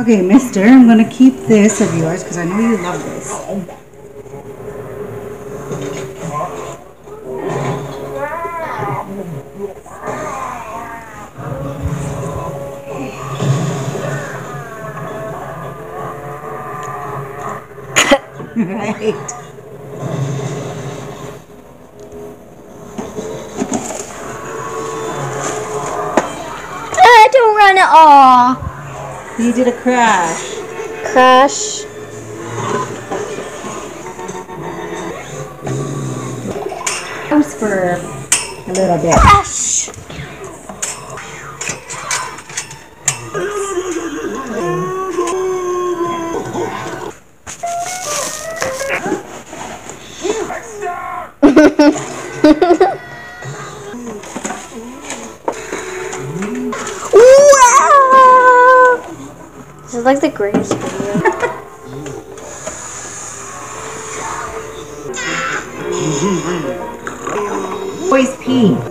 Okay, mister, I'm going to keep this of yours because I know you love this. Right. Don't run it all. You did a crash. Crash. House for a little bit. Crash. Wow! This is like the greatest video. Boys pee.